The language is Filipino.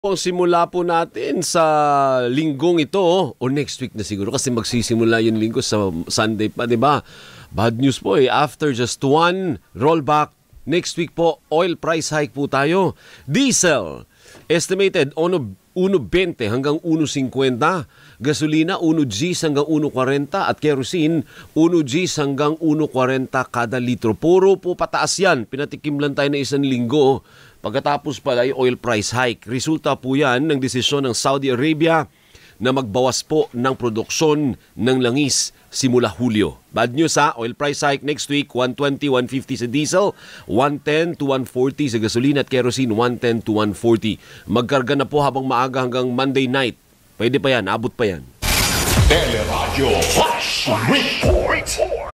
Ang simula po natin sa linggong ito o next week na siguro kasi magsisimula yung linggo sa Sunday pa, di ba? Bad news po after just one rollback, next week po oil price hike po tayo. Diesel estimated 1.20 hanggang 1.50, gasolina 1 Gs hanggang 1.40 at kerosene 1 Gs hanggang 1.40 kada litro. Puro po pataas yan. Pinatikim lang tayo na isang linggo. Pagkatapos pala ay oil price hike. Resulta po yan ng desisyon ng Saudi Arabia na magbawas po ng produksyon ng langis simula Hulyo. Bad news oil price hike next week, 120, 150 sa diesel, 110 to 140 sa gasolina at kerosene, 110 to 140. Magkarga na po habang maaga hanggang Monday night. Pwede pa yan, abot pa yan. Teleradyo Flash Report.